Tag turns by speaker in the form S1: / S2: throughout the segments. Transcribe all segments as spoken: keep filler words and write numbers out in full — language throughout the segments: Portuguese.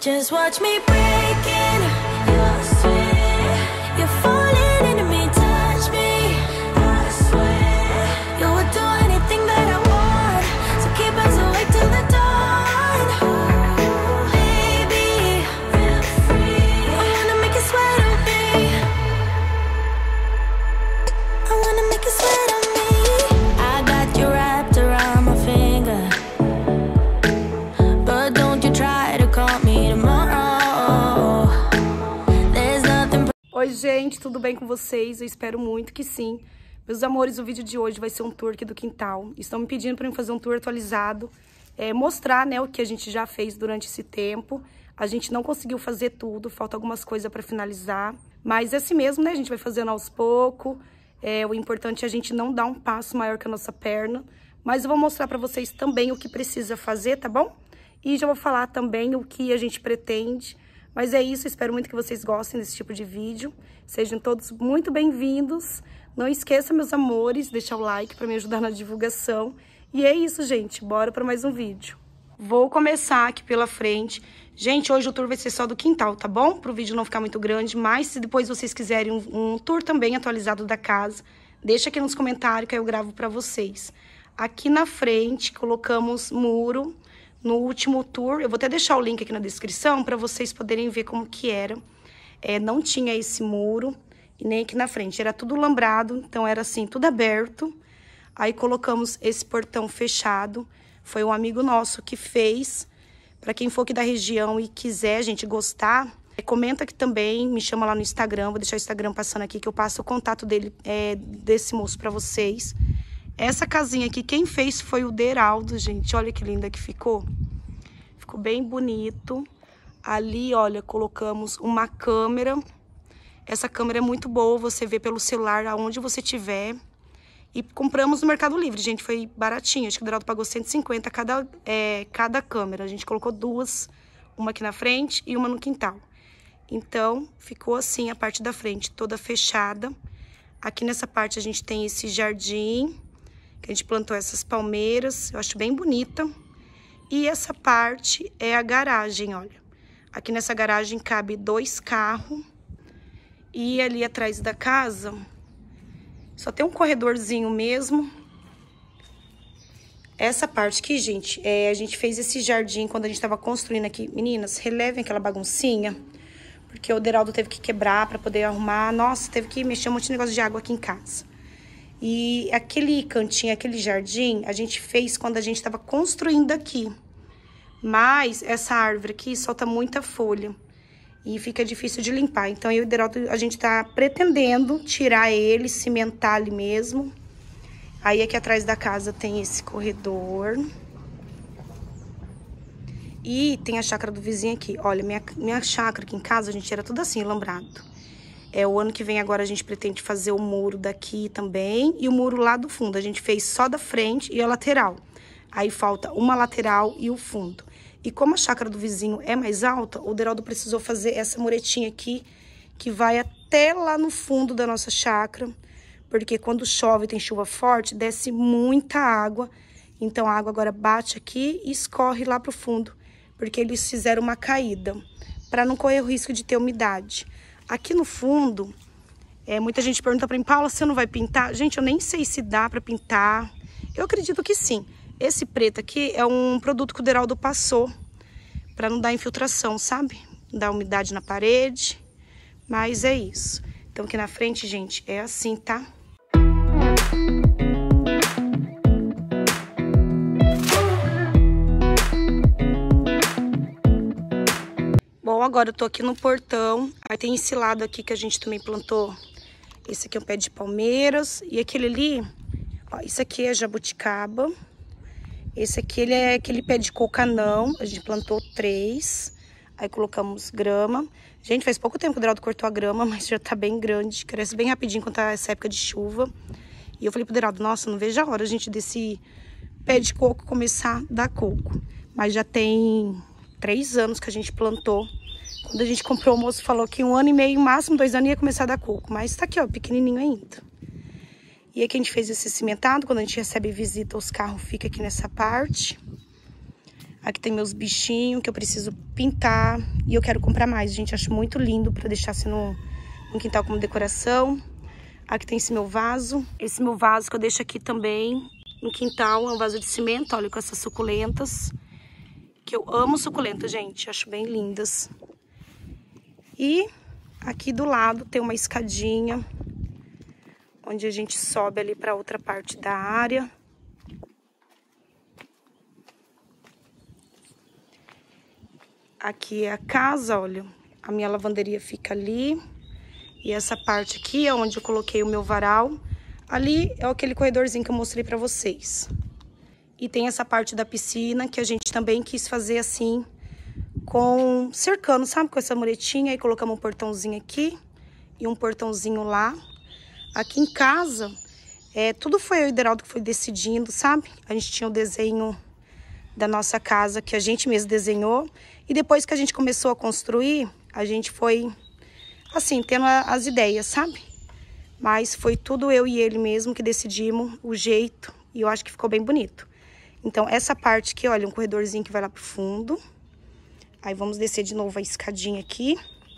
S1: Just watch me breaking your sweat. You're falling into me, touch me. I swear you would do anything that I want. So keep us awake till the dawn. Baby, feel free. I wanna make you sweat on me. I wanna make you sweat on me. I got you wrapped around my finger, but don't you try to call me tomorrow. There's nothing.
S2: Oi gente, tudo bem com vocês? Eu espero muito que sim. Meus amores, o vídeo de hoje vai ser um tour aqui do quintal. Estão me pedindo para eu fazer um tour atualizado, é, mostrar, né, o que a gente já fez durante esse tempo. A gente não conseguiu fazer tudo, falta algumas coisas para finalizar. Mas é assim mesmo, né? A gente vai fazendo aos poucos. É, o importante é a gente não dar um passo maior que a nossa perna. Mas eu vou mostrar para vocês também o que precisa fazer, tá bom? E já vou falar também o que a gente pretende. Mas é isso, espero muito que vocês gostem desse tipo de vídeo. Sejam todos muito bem-vindos. Não esqueça, meus amores, deixar o like para me ajudar na divulgação. E é isso, gente. Bora para mais um vídeo. Vou começar aqui pela frente. Gente, hoje o tour vai ser só do quintal, tá bom? Para o vídeo não ficar muito grande. Mas se depois vocês quiserem um, um tour também atualizado da casa, deixa aqui nos comentários que eu gravo para vocês. Aqui na frente colocamos muro. No último tour, eu vou até deixar o link aqui na descrição para vocês poderem ver como que era. É, não tinha esse muro e nem aqui na frente, era tudo lambrado, então era assim, tudo aberto. Aí colocamos esse portão fechado, foi um amigo nosso que fez. Para quem for aqui da região e quiser, gente, gostar, comenta aqui também, me chama lá no Instagram, vou deixar o Instagram passando aqui que eu passo o contato dele, é, desse moço para vocês. Essa casinha aqui, quem fez foi o Deraldo, gente. Olha que linda que ficou. Ficou bem bonito. Ali, olha, colocamos uma câmera. Essa câmera é muito boa, você vê pelo celular aonde você estiver. E compramos no Mercado Livre, gente. Foi baratinho. Acho que o Deraldo pagou cento e cinquenta cada, é, cada câmera. A gente colocou duas. Uma aqui na frente e uma no quintal. Então, ficou assim a parte da frente, toda fechada. Aqui nessa parte a gente tem esse jardim, que a gente plantou essas palmeiras, eu acho bem bonita. E essa parte é a garagem, olha. Aqui nessa garagem cabe dois carros. E ali atrás da casa, só tem um corredorzinho mesmo. Essa parte aqui, gente, é, a gente fez esse jardim quando a gente tava construindo aqui. Meninas, relevem aquela baguncinha, porque o Deraldo teve que quebrar pra poder arrumar. Nossa, teve que mexer um monte de negócio de água aqui em casa. E aquele cantinho, aquele jardim, a gente fez quando a gente estava construindo aqui. Mas essa árvore aqui solta muita folha e fica difícil de limpar. Então, eu e o Deraldo, a gente tá pretendendo tirar ele, cimentar ali mesmo. Aí, aqui atrás da casa tem esse corredor. E tem a chácara do vizinho aqui. Olha, minha, minha chácara aqui em casa, a gente era tudo assim, lambrado. É, o ano que vem agora a gente pretende fazer o muro daqui também e o muro lá do fundo. A gente fez só da frente e a lateral. Aí falta uma lateral e o fundo. E como a chácara do vizinho é mais alta, o Deraldo precisou fazer essa muretinha aqui, que vai até lá no fundo da nossa chácara. Porque quando chove, tem chuva forte, desce muita água. Então a água agora bate aqui e escorre lá pro fundo. Porque eles fizeram uma caída, para não correr o risco de ter umidade. Aqui no fundo, é, muita gente pergunta pra mim, Paula, você não vai pintar? Gente, eu nem sei se dá pra pintar. Eu acredito que sim. Esse preto aqui é um produto que o Deraldo passou pra não dar infiltração, sabe? Não dar umidade na parede. Mas é isso. Então aqui na frente, gente, é assim, tá? Bom, agora eu tô aqui no portão, aí tem esse lado aqui que a gente também plantou, esse aqui é um pé de palmeiras, e aquele ali, ó, isso aqui é jabuticaba, esse aqui ele é aquele pé de cocanão, a gente plantou três, aí colocamos grama. Gente, faz pouco tempo que o Deraldo cortou a grama, mas já tá bem grande, cresce bem rapidinho quando tá essa época de chuva. E eu falei pro Deraldo, nossa, não vejo a hora, gente, desse pé de coco começar a dar coco. Mas já tem três anos que a gente plantou. Quando a gente comprou, o moço falou que um ano e meio, máximo dois anos, ia começar a dar coco. Mas tá aqui, ó, pequenininho ainda. E aqui a gente fez esse cimentado. Quando a gente recebe visita, os carros ficam aqui nessa parte. Aqui tem meus bichinhos que eu preciso pintar e eu quero comprar mais, gente. Acho muito lindo pra deixar assim no, no quintal como decoração. Aqui tem esse meu vaso. Esse meu vaso que eu deixo aqui também no quintal é um vaso de cimento, olha, com essas suculentas. Que eu amo suculentas, gente. Acho bem lindas. E aqui do lado tem uma escadinha, onde a gente sobe ali pra outra parte da área. Aqui é a casa, olha, a minha lavanderia fica ali. E essa parte aqui é onde eu coloquei o meu varal. Ali é aquele corredorzinho que eu mostrei pra vocês. E tem essa parte da piscina que a gente também quis fazer assim, com cercando, sabe? Com essa muretinha. Aí colocamos um portãozinho aqui e um portãozinho lá. Aqui em casa, é, tudo foi o Ideraldo que foi decidindo, sabe? A gente tinha o desenho da nossa casa que a gente mesmo desenhou. E depois que a gente começou a construir, a gente foi, assim, tendo as ideias, sabe? Mas foi tudo eu e ele mesmo que decidimos o jeito. E eu acho que ficou bem bonito. Então, essa parte aqui, olha, um corredorzinho que vai lá pro fundo. Aí, vamos descer de novo a escadinha aqui.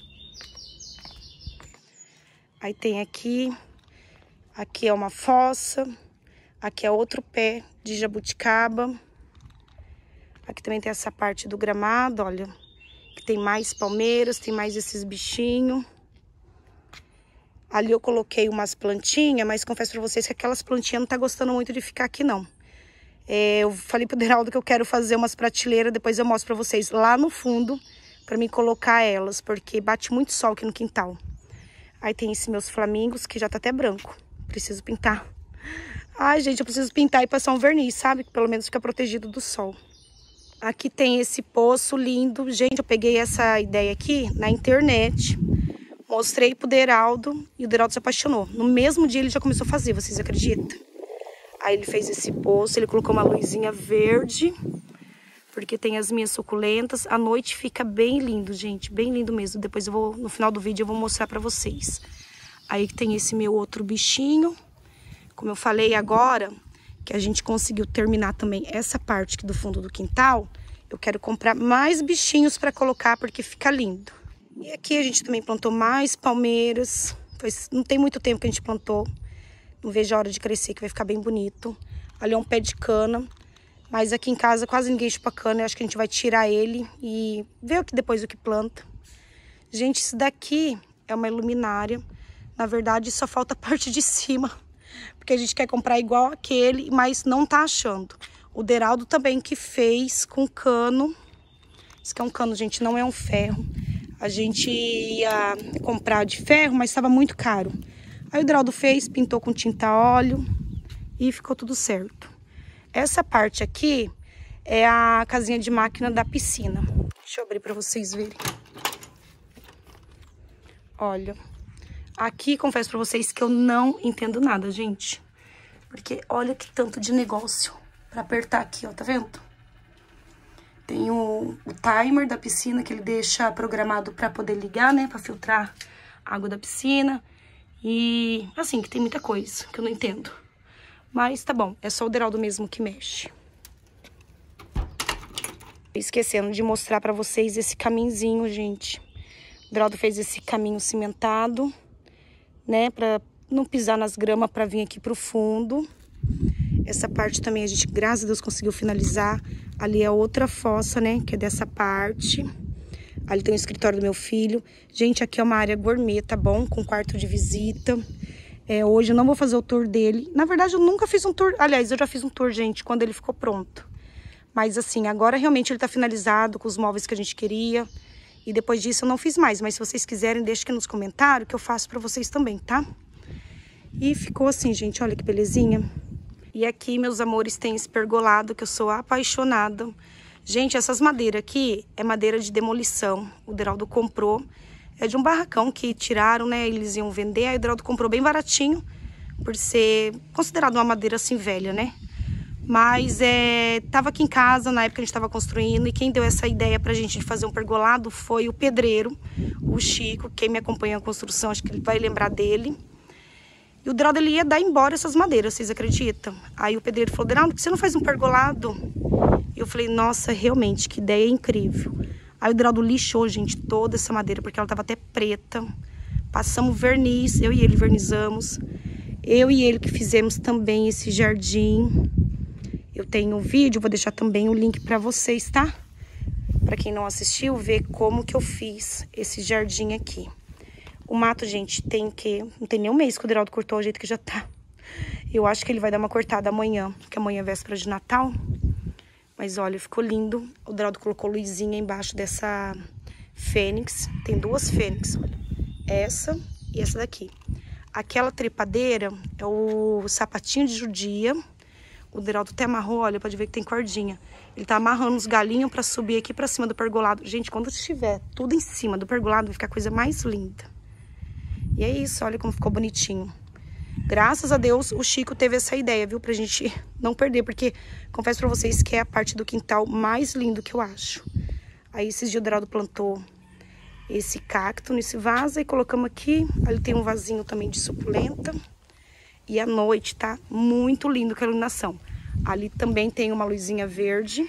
S2: Aí, tem aqui... Aqui é uma fossa. Aqui é outro pé de jabuticaba. Aqui também tem essa parte do gramado, olha. Que tem mais palmeiras, tem mais esses bichinhos. Ali eu coloquei umas plantinhas, mas confesso pra vocês que aquelas plantinhas não tá gostando muito de ficar aqui, não. É, eu falei pro Ideraldo que eu quero fazer umas prateleiras, depois eu mostro pra vocês lá no fundo, pra mim colocar elas, porque bate muito sol aqui no quintal. Aí tem esses meus flamingos, que já tá até branco. Preciso pintar. Ai, gente, eu preciso pintar e passar um verniz, sabe? Que pelo menos fica protegido do sol. Aqui tem esse poço lindo. Gente, eu peguei essa ideia aqui na internet. Mostrei pro Ideraldo e o Ideraldo se apaixonou. No mesmo dia ele já começou a fazer, vocês acreditam? Aí ele fez esse poço, ele colocou uma luzinha verde. Porque tem as minhas suculentas. À noite fica bem lindo, gente. Bem lindo mesmo. Depois eu vou, no final do vídeo eu vou mostrar pra vocês. Aí tem esse meu outro bichinho. Como eu falei agora, que a gente conseguiu terminar também essa parte aqui do fundo do quintal, eu quero comprar mais bichinhos para colocar, porque fica lindo. E aqui a gente também plantou mais palmeiras. Pois não tem muito tempo que a gente plantou. Não vejo a hora de crescer, que vai ficar bem bonito. Ali é um pé de cana. Mas aqui em casa quase ninguém chupa cana. Eu acho que a gente vai tirar ele e ver o que depois o que planta. Gente, isso daqui é uma luminária. Na verdade, só falta a parte de cima. Porque a gente quer comprar igual aquele, mas não tá achando. O Ideraldo também que fez com cano. Isso aqui é um cano, gente, não é um ferro. A gente ia comprar de ferro, mas estava muito caro. Aí o Ideraldo fez, pintou com tinta óleo e ficou tudo certo. Essa parte aqui é a casinha de máquina da piscina. Deixa eu abrir para vocês verem. Olha... Aqui, confesso pra vocês que eu não entendo nada, gente. Porque olha que tanto de negócio pra apertar aqui, ó, tá vendo? Tem o, o timer da piscina que ele deixa programado pra poder ligar, né? Pra filtrar a água da piscina. E, assim, que tem muita coisa que eu não entendo. Mas tá bom, é só o Ideraldo mesmo que mexe. Esquecendo de mostrar pra vocês esse caminhozinho, gente. O Ideraldo fez esse caminho cimentado, né, pra não pisar nas gramas, pra vir aqui pro fundo. Essa parte também a gente, graças a Deus, conseguiu finalizar. Ali é outra fossa, né, que é dessa parte. Ali tem o escritório do meu filho. Gente, aqui é uma área gourmet, tá bom? Com quarto de visita. É, hoje eu não vou fazer o tour dele. Na verdade, eu nunca fiz um tour. Aliás, eu já fiz um tour, gente, quando ele ficou pronto. Mas assim, agora realmente ele tá finalizado com os móveis que a gente queria. E depois disso eu não fiz mais, mas se vocês quiserem, deixa aqui nos comentários que eu faço pra vocês também, tá? E ficou assim, gente, olha que belezinha. E aqui, meus amores, tem esse pergolado que eu sou apaixonada. Gente, essas madeiras aqui é madeira de demolição. O Ideraldo comprou. É de um barracão que tiraram, né? Eles iam vender, aí o Ideraldo comprou bem baratinho, por ser considerado uma madeira assim velha, né? Mas é, tava aqui em casa, na época a gente tava construindo, e quem deu essa ideia pra gente de fazer um pergolado foi o pedreiro, o Chico. Quem me acompanha na construção, acho que ele vai lembrar dele. E o Ideraldo, ele ia dar embora essas madeiras, vocês acreditam? Aí o pedreiro falou: Ideraldo, por que você não faz um pergolado? E eu falei, nossa, realmente, que ideia incrível. Aí o Deraldo lixou, gente, toda essa madeira, porque ela tava até preta. Passamos verniz, eu e ele vernizamos. Eu e ele que fizemos também esse jardim. Eu tenho um vídeo, vou deixar também o link pra vocês, tá? Pra quem não assistiu, ver como que eu fiz esse jardim aqui. O mato, gente, tem que... Não tem nem um mês que o Deraldo cortou o jeito que já tá. Eu acho que ele vai dar uma cortada amanhã, porque amanhã é véspera de Natal. Mas olha, ficou lindo. O Deraldo colocou luzinha embaixo dessa fênix. Tem duas fênix, olha. Essa e essa daqui. Aquela trepadeira é o sapatinho de judia. O Deraldo até amarrou, olha, pode ver que tem cordinha. Ele tá amarrando os galinhos pra subir aqui pra cima do pergolado. Gente, quando estiver tudo em cima do pergolado, vai ficar a coisa mais linda. E é isso, olha como ficou bonitinho. Graças a Deus, o Chico teve essa ideia, viu? Pra gente não perder, porque confesso pra vocês que é a parte do quintal mais lindo que eu acho. Aí esses dias o Deraldo plantou esse cacto nesse vaso e colocamos aqui. Ali tem um vasinho também de suculenta. E à noite tá muito lindo com a iluminação. Ali também tem uma luzinha verde.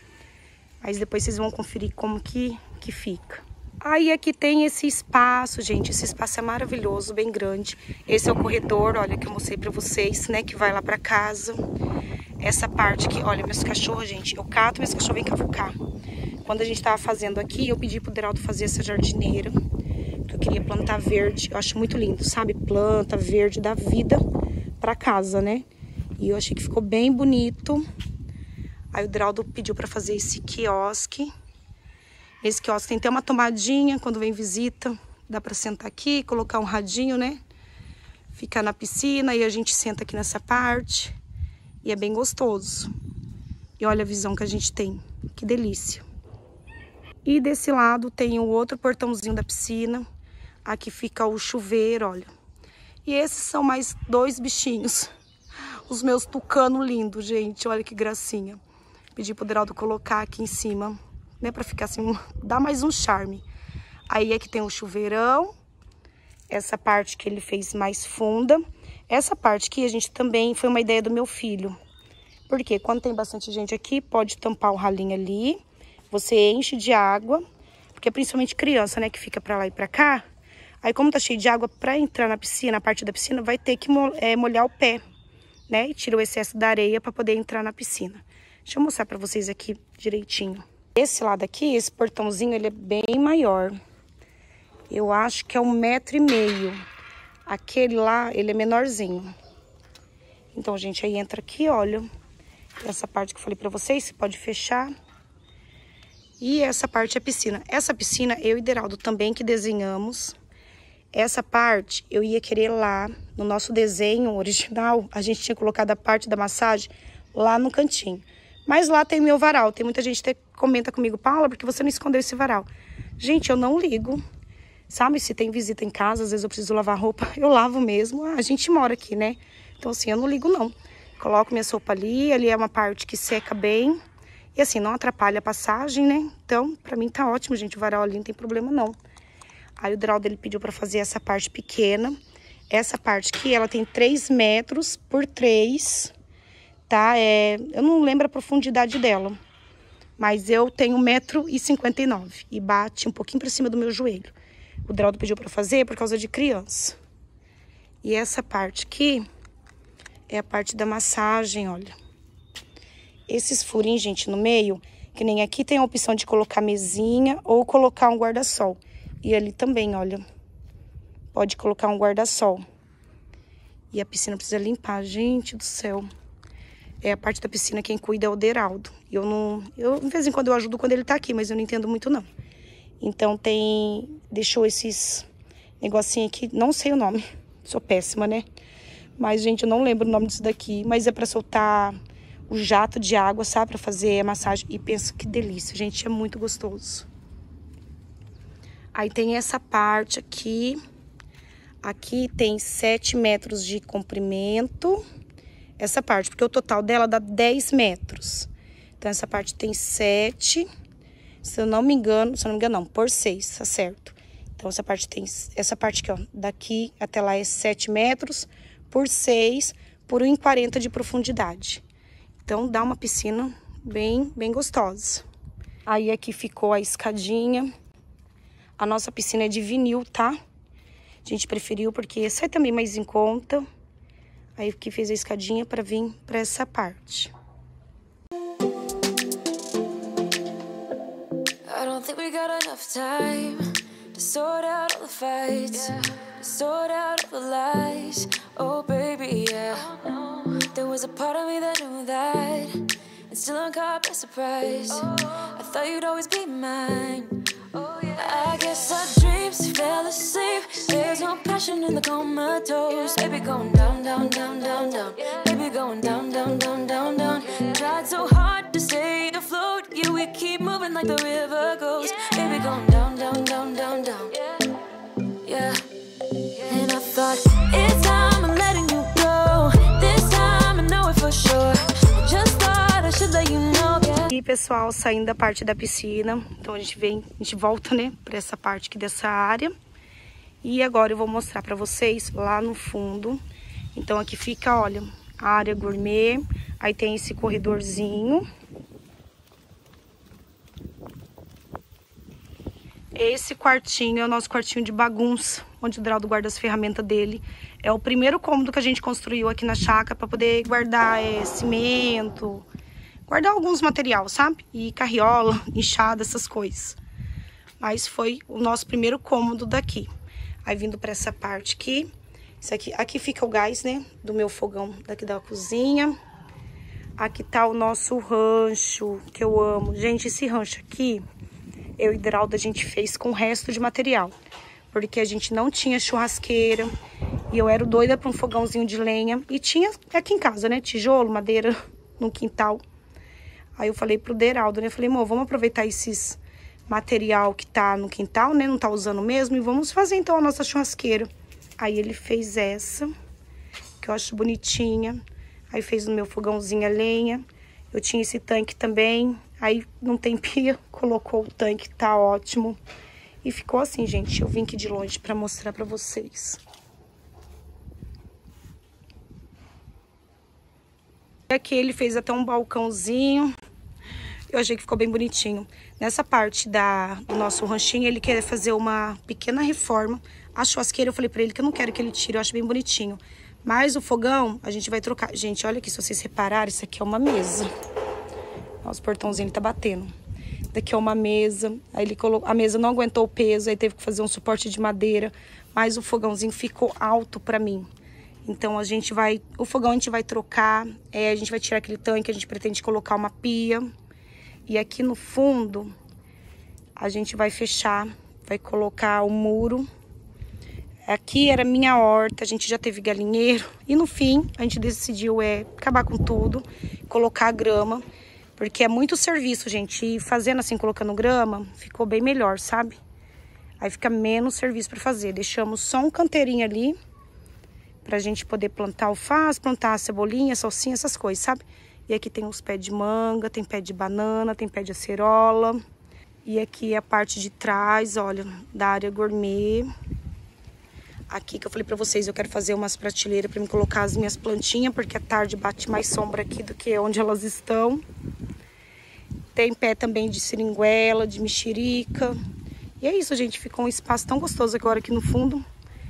S2: Mas depois vocês vão conferir como que, que fica. Aí aqui tem esse espaço, gente. Esse espaço é maravilhoso, bem grande. Esse é o corredor, olha, que eu mostrei pra vocês, né? Que vai lá pra casa. Essa parte aqui, olha, meus cachorros, gente. Eu cato, meus cachorros vêm cavucar. Quando a gente tava fazendo aqui, eu pedi pro Deraldo fazer essa jardineira. Que eu queria plantar verde. Eu acho muito lindo, sabe? Planta verde dá vida pra casa, né? E eu achei que ficou bem bonito. Aí o Deraldo pediu pra fazer esse quiosque. Esse quiosque tem até uma tomadinha quando vem visita. Dá pra sentar aqui, colocar um radinho, né? Ficar na piscina e a gente senta aqui nessa parte. E é bem gostoso. E olha a visão que a gente tem. Que delícia. E desse lado tem o outro portãozinho da piscina. Aqui fica o chuveiro, olha. E esses são mais dois bichinhos. Os meus tucanos lindos, gente. Olha que gracinha. Pedi pro Deraldo colocar aqui em cima, né? Pra ficar assim, dar mais um charme. Aí aqui tem o chuveirão. Essa parte que ele fez mais funda. Essa parte aqui a gente também foi uma ideia do meu filho. Porque quando tem bastante gente aqui, pode tampar o ralinho ali. Você enche de água. Porque principalmente criança, né? Que fica pra lá e pra cá. Aí como tá cheio de água, pra entrar na piscina, a parte da piscina, vai ter que é, molhar o pé, né? E tira o excesso da areia pra poder entrar na piscina. Deixa eu mostrar pra vocês aqui direitinho. Esse lado aqui, esse portãozinho, ele é bem maior. Eu acho que é um metro e meio. Aquele lá, ele é menorzinho. Então, gente, aí entra aqui, olha. Essa parte que eu falei pra vocês, você pode fechar. E essa parte é a piscina. Essa piscina, eu e Deraldo também que desenhamos. Essa parte, eu ia querer lá, no nosso desenho original, a gente tinha colocado a parte da massagem lá no cantinho. Mas lá tem o meu varal. Tem muita gente que comenta comigo, Paula, porque você não escondeu esse varal? Gente, eu não ligo. Sabe, se tem visita em casa, às vezes eu preciso lavar roupa, eu lavo mesmo. Ah, a gente mora aqui, né? Então, assim, eu não ligo, não. Coloco minha sopa ali, ali é uma parte que seca bem. E assim, não atrapalha a passagem, né? Então, pra mim tá ótimo, gente, o varal ali não tem problema, não. Aí o Deraldo, ele pediu pra fazer essa parte pequena. Essa parte aqui, ela tem três metros por três, tá? É, eu não lembro a profundidade dela. Mas eu tenho um metro e cinquenta e nove. E bate um pouquinho pra cima do meu joelho. O Deraldo pediu pra fazer por causa de criança. E essa parte aqui é a parte da massagem, olha. Esses furinhos, gente, no meio, que nem aqui tem a opção de colocar mesinha ou colocar um guarda-sol. E ali também, olha, pode colocar um guarda-sol. E a piscina precisa limpar, gente do céu. É a parte da piscina, quem cuida é o Deraldo. Eu não, eu, de vez em quando eu ajudo quando ele tá aqui, mas eu não entendo muito, não. Então tem, deixou esses negocinhos aqui, não sei o nome, sou péssima, né? Mas, gente, eu não lembro o nome disso daqui, mas é pra soltar o jato de água, sabe? Pra fazer a massagem. E penso que delícia, gente, é muito gostoso. Aí tem essa parte aqui. Aqui tem sete metros de comprimento. Essa parte, porque o total dela dá dez metros. Então, essa parte tem sete. Se eu não me engano, se eu não me engano, não, por seis, tá certo. Então, essa parte tem, essa parte aqui, ó, daqui até lá é sete metros por seis, por um e quarenta de profundidade. Então, dá uma piscina Bem, bem gostosa. Aí aqui ficou a escadinha. A nossa piscina é de vinil, tá? A gente preferiu porque sai também mais em conta. Aí aqui fez a escadinha pra vir pra essa parte.
S1: I don't think we got enough time to sort out all the fights, to sort out all the lies. Oh baby, yeah. There was a part of me that knew that, and still I'm caught by surprise. I thought you'd always be mine. I guess our dreams fell asleep. There's no passion in the comatose. Baby going down, down, down, down, down. Baby going down, down, down, down, down. Tried so hard to stay afloat. Yeah, we keep moving like the river goes. Baby going down, down, down, down, down. Yeah. And I thought, it's time I'm letting you go. This time I know it for sure. Just thought I should let you know.
S2: E pessoal, saindo da parte da piscina, então a gente vem, a gente volta, né, pra essa parte aqui dessa área. E agora eu vou mostrar pra vocês lá no fundo. Então aqui fica, olha, a área gourmet, aí tem esse corredorzinho. Esse quartinho é o nosso quartinho de bagunça, onde o Draldo guarda as ferramentas dele. É o primeiro cômodo que a gente construiu aqui na chácara pra poder guardar é, cimento, guardar alguns materiais, sabe? E carriola, enxada, essas coisas. Mas foi o nosso primeiro cômodo daqui. Aí vindo pra essa parte aqui, isso aqui, aqui fica o gás, né? Do meu fogão daqui da cozinha. Aqui tá o nosso rancho, que eu amo. Gente, esse rancho aqui, eu e Draldo, a gente fez com o resto de material. Porque a gente não tinha churrasqueira. E eu era doida pra um fogãozinho de lenha. E tinha aqui em casa, né? Tijolo, madeira no quintal. Aí eu falei pro Deraldo, né? Falei, amor, vamos aproveitar esses material que tá no quintal, né? Não tá usando mesmo. E vamos fazer, então, a nossa churrasqueira. Aí ele fez essa, que eu acho bonitinha. Aí fez no meu fogãozinho a lenha. Eu tinha esse tanque também. Aí, não tem pia, colocou o tanque, tá ótimo. E ficou assim, gente. Eu vim aqui de longe pra mostrar pra vocês. Aqui ele fez até um balcãozinho. Eu achei que ficou bem bonitinho. Nessa parte da, do nosso ranchinho, ele quer fazer uma pequena reforma. A churrasqueira, eu falei pra ele que eu não quero que ele tire, eu acho bem bonitinho. Mas o fogão, a gente vai trocar. Gente, olha aqui, se vocês repararem, isso aqui é uma mesa. Nossa, o portãozinho, ele tá batendo. Daqui é uma mesa. Aí ele colocou, a mesa não aguentou o peso, aí teve que fazer um suporte de madeira. Mas o fogãozinho ficou alto pra mim. Então, a gente vai... O fogão a gente vai trocar. É, a gente vai tirar aquele tanque, a gente pretende colocar uma pia. E aqui no fundo, a gente vai fechar, vai colocar o muro. Aqui era minha horta, a gente já teve galinheiro. E no fim, a gente decidiu é, acabar com tudo, colocar grama. Porque é muito serviço, gente. E fazendo assim, colocando grama, ficou bem melhor, sabe? Aí fica menos serviço pra fazer. Deixamos só um canteirinho ali, pra gente poder plantar alface, plantar cebolinha, salsinha, essas coisas, sabe? E aqui tem os pés de manga, tem pé de banana, tem pé de acerola. E aqui é a parte de trás, olha, da área gourmet. Aqui que eu falei pra vocês, eu quero fazer umas prateleiras pra me colocar as minhas plantinhas, porque à tarde bate mais sombra aqui do que onde elas estão. Tem pé também de seringuela, de mexerica. E é isso, gente, ficou um espaço tão gostoso agora aqui no fundo.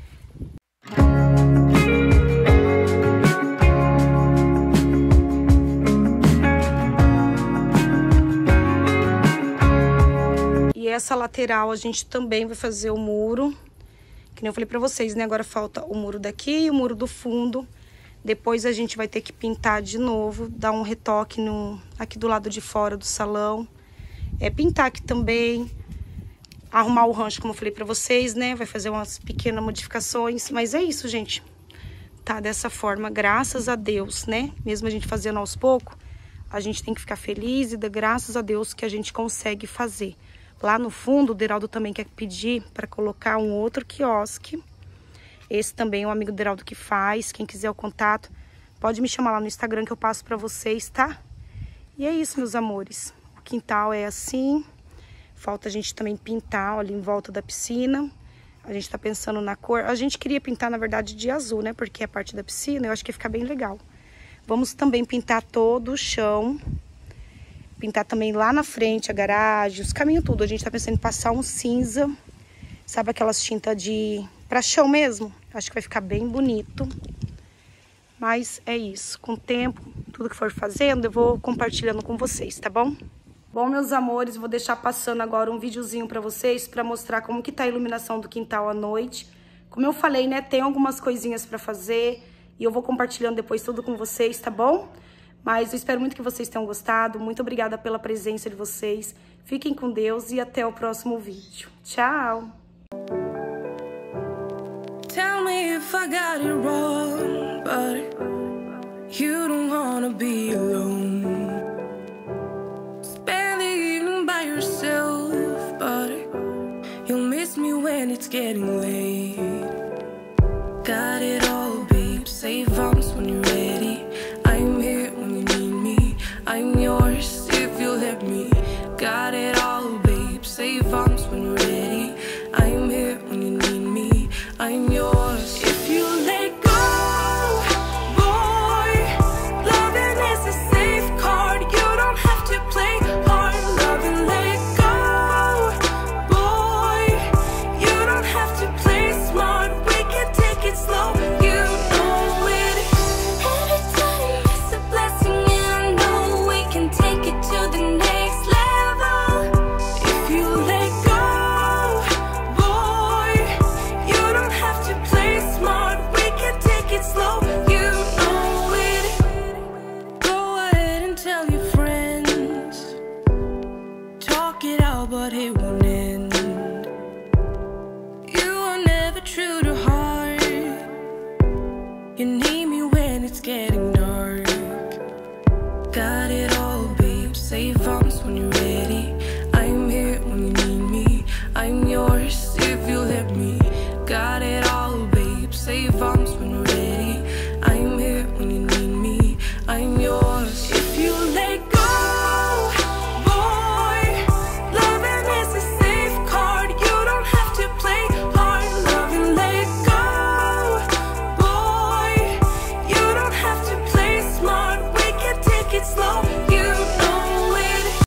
S2: Essa lateral a gente também vai fazer o muro, que nem eu falei pra vocês, né? Agora falta o muro daqui e o muro do fundo. Depois a gente vai ter que pintar de novo, dar um retoque no, aqui do lado de fora do salão. É, pintar aqui também, arrumar o rancho, como eu falei pra vocês, né? Vai fazer umas pequenas modificações, mas é isso, gente. Tá dessa forma, graças a Deus, né? Mesmo a gente fazendo aos poucos, a gente tem que ficar feliz e dar graças a Deus que a gente consegue fazer. Lá no fundo, o Deraldo também quer pedir para colocar um outro quiosque. Esse também é um amigo do Deraldo que faz. Quem quiser o contato, pode me chamar lá no Instagram que eu passo para vocês, tá? E é isso, meus amores. O quintal é assim. Falta a gente também pintar, olha, em volta da piscina. A gente tá pensando na cor. A gente queria pintar, na verdade, de azul, né? Porque é a parte da piscina, eu acho que ia ficar bem legal. Vamos também pintar todo o chão. pintar também lá na frente, a garagem, os caminhos tudo. A gente tá pensando em passar um cinza, sabe aquelas tintas de pra chão mesmo? Acho que vai ficar bem bonito. Mas é isso, com o tempo, tudo que for fazendo, eu vou compartilhando com vocês, tá bom? Bom, meus amores, vou deixar passando agora um videozinho pra vocês, pra mostrar como que tá a iluminação do quintal à noite. Como eu falei, né, tem algumas coisinhas pra fazer e eu vou compartilhando depois tudo com vocês, tá bom? Mas eu espero muito que vocês tenham gostado. Muito obrigada pela presença de vocês. Fiquem com Deus e até o próximo vídeo. Tchau!
S3: Tell me if I got it wrong, but you don't wanna be alone. Spend the evening by yourself, but you'll miss me when it's getting late. Got it all